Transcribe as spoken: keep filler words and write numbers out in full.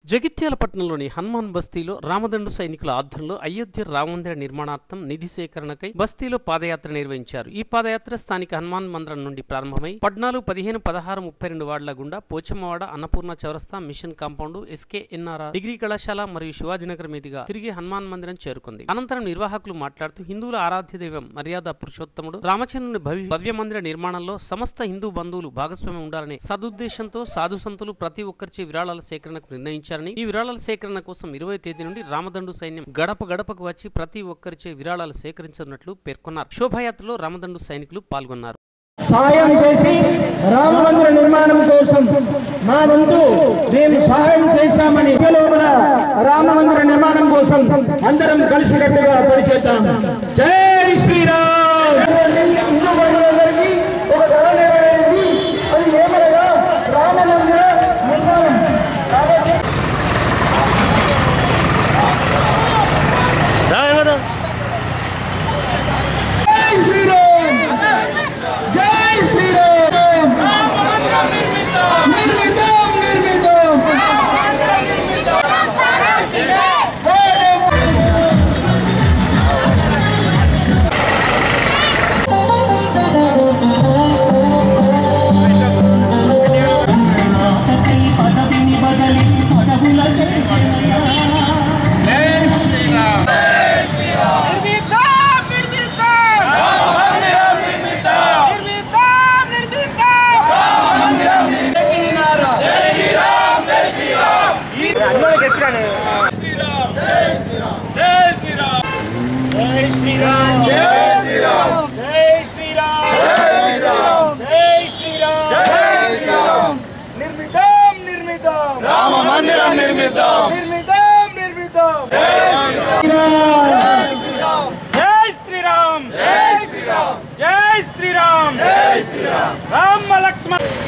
జగిత్యాల పట్టణంలోని హనుమాన్ బస్తీలో రామదండు సైనికుల ఆధ్వర్యంలో అయోధ్య రామమందిర నిర్మాణార్థం నిధి సేకరణకై బస్తీలో పాదయాత్ర నిర్వహించారు. ఈ పాదయాత్ర స్థానిక హనుమాన్ మందిరం నుండి ప్రారంభమై పద్నాలుగు పదిహేను పదహారు ముప్పై రెండు వార్డుల గుండా పోచమ్మవాడ, అన్నపూర్ణ చౌరస్తా, mission compound, SK NR degree కళాశాల మరియు శివాజీనగర్ మీదుగా తిరిగి హనుమాన్ మందిరం చేరుకుంది. అనంతరం నిర్వాహకులు మాట్లాడుతూ హిందువుల ఆరాధ్య దైవం మర్యాద పురుషోత్తముడు రామచంద్రుని భవ్య మందిర నిర్మాణంలో సమస్త హిందూ బంధువులు భాగస్వామ్యం ఉండాలనే సదుద్దేశంతో సాధు సంతులు ప్రతి ఒక్కరిచే విరాళాల సేకరణకు నిర్ణయించారు. ఈ విరాళాల సేకరణ కోసం ఇరవై తేదీ నుండి రామదండు సైన్యం గడప గడపకు వచ్చి ప్రతి ఒక్కరిచే విరాళాలు సేకరించనున్నట్లు పేర్కొన్నారు. శోభాయాత్రలో రామదండు సైనికులు పాల్గొన్నారు. సహాయం చేసి రామమందిర నిర్మాణం కోసం మా వంతు మేము సహాయం చేశామని రామమందిర నిర్మాణం కోసం అందరం కలిసికట్టుగా పనిచేద్దాం. జై శ్రీరామ్. హిందూ బంధువులందరికీ ఒక ధర నెరవేరింది. అది ఏమనగా రామమందిర నిర్మాణం. కాబట్టి రామమందిరం నిర్మిద్దాం నిర్మిద్దాం నిర్మిద్దాం జై శ్రీరామ్ జై శ్రీరామ్ జై శ్రీరామ్ జై శ్రీరామ్ రామ లక్ష్మణ